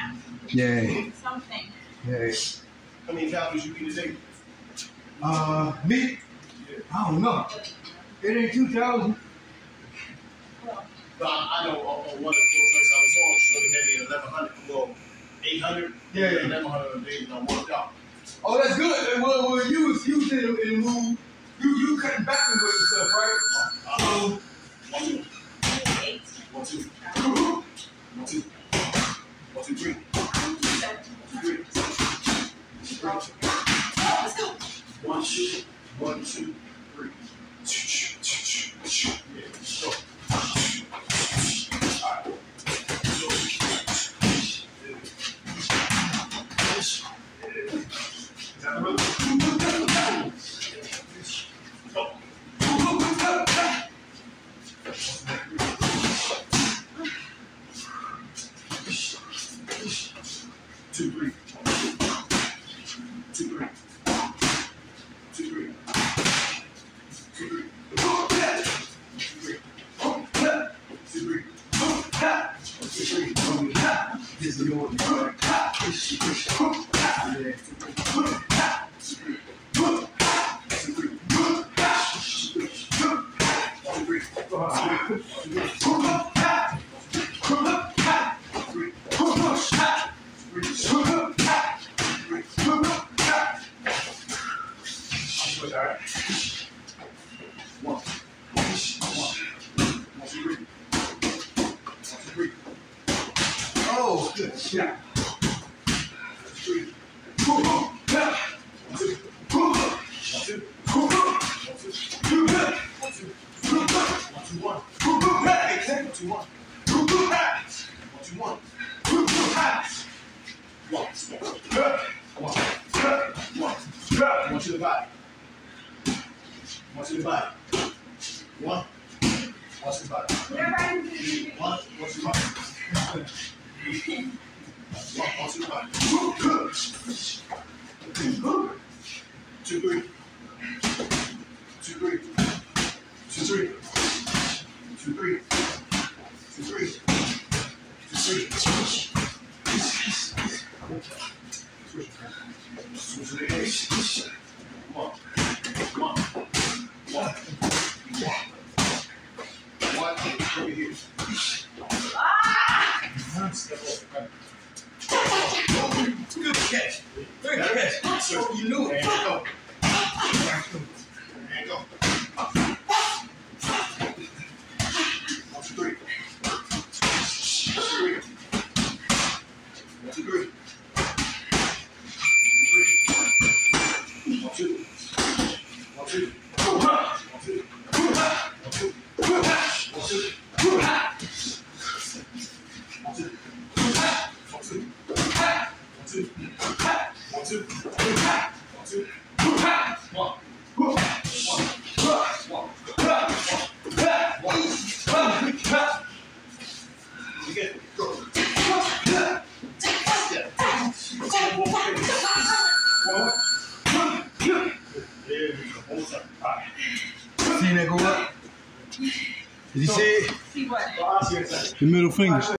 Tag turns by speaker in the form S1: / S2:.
S1: Yeah.
S2: Something.
S1: Yeah.
S3: How many calories you eat a day?
S1: Me? I don't know. It ain't 2,000.
S3: But I know on one of the joints I was on, Shorty had me at 1,100, well, 800.
S1: Yeah.
S3: 1,100 a day, and I worked out.
S1: Oh, that's good. Well, you was in the mood. You cutting back and weight yourself, right? So,
S3: 1, 2.
S2: 8.
S3: 1, 2. 1, 2. 1, 2, 3. 1, 2, 3.
S2: Let's go.
S3: 1, 2. 1, 2, 3. Yeah, let's go. Two, three. 2, 3. 2, 3. 2, 3. 2, 3. This is your Oh, good shot. 3. 1, 2. 1, 2. 1, 2. 1, 2, 1. 1 to the body. 1 to the body. 1. 1 to the body. 1 to the body. 1 to the body. 2, 3. 2, 3. 2, 3. 2, 3. 2, 3. 2, 3. Switch to the edge. 1. 1. 1. 1. Over here. Step over. Good catch. Very good catch. So you knew it. And go. And go. 1, 2, 3. 3. 1, 2, 3. 1, 2. 1, 2. 1, 2.
S1: Seen that go up? Did you see it?
S2: See what?
S1: The middle finger.